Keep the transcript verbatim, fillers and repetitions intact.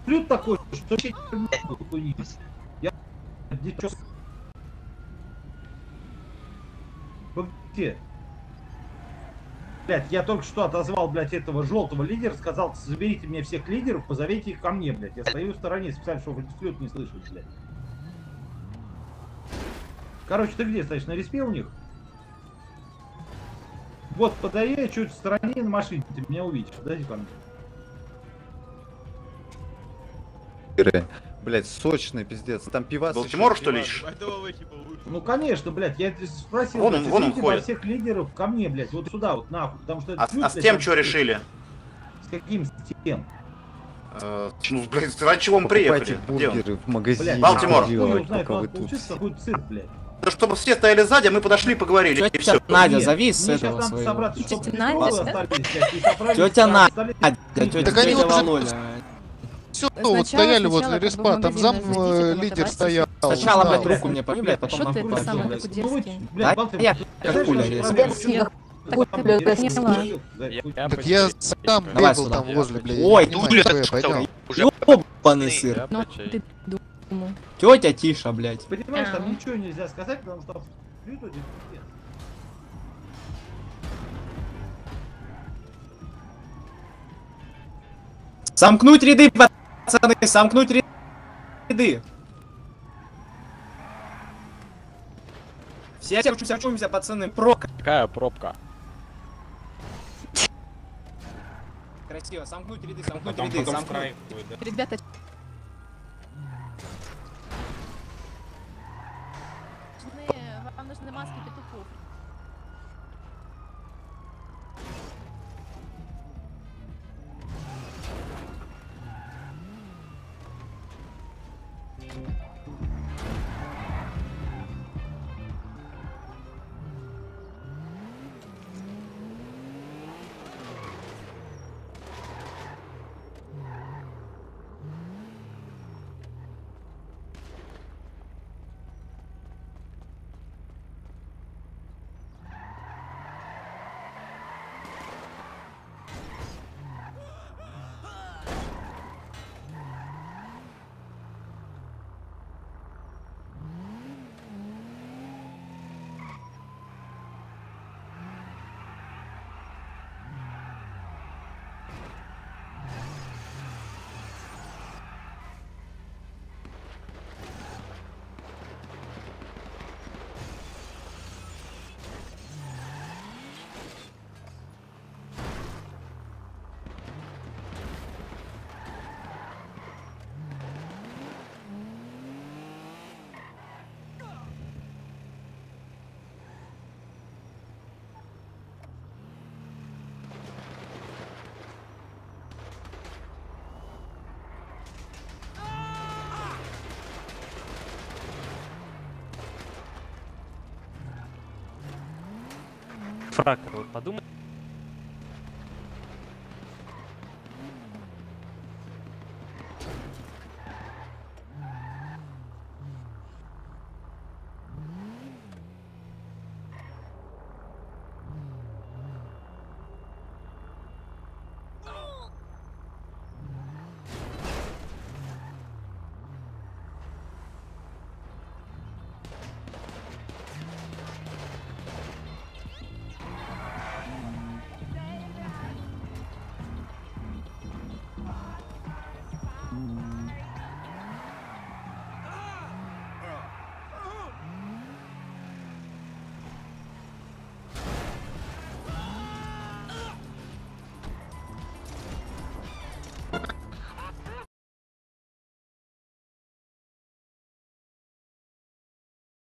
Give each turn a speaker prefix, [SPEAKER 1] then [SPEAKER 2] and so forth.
[SPEAKER 1] абсолют такой, что я ничего. Где? Блять, я только что отозвал, блядь, этого желтого лидера, сказал, заберите мне всех лидеров, позовите их ко мне, блядь. Я стою в стороне специально, чтобы абсолютно не слышать, блядь. Короче, ты где стоишь? На респе у них? Вот, подаю чуть в стороне на машине, ты меня увидишь. Подойди ко мне.
[SPEAKER 2] Блять, сочный пиздец. Там пивас.
[SPEAKER 3] Балтимор, что ли, ищешь?
[SPEAKER 1] Ну, конечно, блядь, я спросил,
[SPEAKER 3] Вон он,
[SPEAKER 1] блядь,
[SPEAKER 3] вон он
[SPEAKER 1] извините,
[SPEAKER 3] ходит.
[SPEAKER 1] всех лидеров ко мне, блядь, вот сюда, вот нахуй, потому что...
[SPEAKER 3] А,
[SPEAKER 1] плюс,
[SPEAKER 3] а с
[SPEAKER 1] блядь,
[SPEAKER 3] тем
[SPEAKER 1] там-
[SPEAKER 3] что решили?
[SPEAKER 1] С каким с тем?
[SPEAKER 3] Э, ну, блядь, ради чего мы приехали? Где он?
[SPEAKER 2] бургеры в магазине.
[SPEAKER 1] Блядь,
[SPEAKER 3] Балтимор.
[SPEAKER 1] хуй его знает,
[SPEAKER 2] пока
[SPEAKER 1] у
[SPEAKER 2] вы
[SPEAKER 1] вас
[SPEAKER 2] тут.
[SPEAKER 1] получится какой-то цирк, блядь.
[SPEAKER 3] Да чтобы все стояли сзади, а мы подошли и поговорили, и все.
[SPEAKER 4] Надя,
[SPEAKER 1] Нет,
[SPEAKER 4] зови с
[SPEAKER 1] мне щас
[SPEAKER 4] этого
[SPEAKER 1] надо
[SPEAKER 4] своего.
[SPEAKER 1] собраться, чтобы
[SPEAKER 5] Тетя
[SPEAKER 1] пестрова
[SPEAKER 5] Надя, да?
[SPEAKER 1] остались, блядь, и собрались,
[SPEAKER 4] Тетя
[SPEAKER 1] да,
[SPEAKER 4] Надя,
[SPEAKER 1] остались.
[SPEAKER 4] тетя
[SPEAKER 6] Так они
[SPEAKER 4] тетя
[SPEAKER 6] уже-
[SPEAKER 4] Володя.
[SPEAKER 6] Все,
[SPEAKER 5] Сначала-
[SPEAKER 6] вот стояли
[SPEAKER 5] сначала
[SPEAKER 6] возле
[SPEAKER 5] как бы
[SPEAKER 6] респа,
[SPEAKER 5] в
[SPEAKER 6] там
[SPEAKER 5] магазин
[SPEAKER 6] зам
[SPEAKER 5] зайдите,
[SPEAKER 6] э,
[SPEAKER 5] там
[SPEAKER 6] лидер
[SPEAKER 5] оторваться.
[SPEAKER 6] стоял.
[SPEAKER 4] Сначала,
[SPEAKER 6] ждал.
[SPEAKER 4] блядь, руку мне пой, блядь, потом
[SPEAKER 5] Что ты
[SPEAKER 4] нахуй
[SPEAKER 5] это самое,
[SPEAKER 4] пойдём,
[SPEAKER 5] как
[SPEAKER 4] блядь.
[SPEAKER 5] у
[SPEAKER 1] Ну,
[SPEAKER 5] девочки?
[SPEAKER 1] блядь,
[SPEAKER 4] Да,
[SPEAKER 1] Балтимор,
[SPEAKER 4] я
[SPEAKER 1] ты
[SPEAKER 4] как
[SPEAKER 1] знаешь,
[SPEAKER 4] пуля
[SPEAKER 1] что
[SPEAKER 4] есть.
[SPEAKER 1] проблема?
[SPEAKER 5] Спасибо.
[SPEAKER 1] Такой
[SPEAKER 5] Так,
[SPEAKER 1] там,
[SPEAKER 5] я
[SPEAKER 1] я
[SPEAKER 5] поняла.
[SPEAKER 1] решил, да,
[SPEAKER 7] Я-
[SPEAKER 1] хуй.
[SPEAKER 7] я
[SPEAKER 6] Так я сам
[SPEAKER 4] Давай
[SPEAKER 6] бегал
[SPEAKER 4] сюда.
[SPEAKER 6] там возле, блядь.
[SPEAKER 4] Ой,
[SPEAKER 6] я не понимаю, пойдем.
[SPEAKER 4] Ёбаный сыр.
[SPEAKER 5] Ну, ты думал.
[SPEAKER 4] Тетя Тиша, блядь.
[SPEAKER 1] Понимаешь, там
[SPEAKER 5] А.
[SPEAKER 1] ничего нельзя сказать, потому что абсолютно пиздец.
[SPEAKER 4] Сомкнуть ряды, пацаны, сомкнуть ряды. Все сочумся, пацаны, прок.
[SPEAKER 7] Какая пробка?
[SPEAKER 4] Красиво, сомкнуть ряды, сомкнуть
[SPEAKER 7] Потом,
[SPEAKER 4] ряды,
[SPEAKER 7] потом в
[SPEAKER 4] сомкнуть.
[SPEAKER 7] край будет, да?
[SPEAKER 5] Ребята, вам нужны маски петухов.
[SPEAKER 7] Фрактор, вот подумай.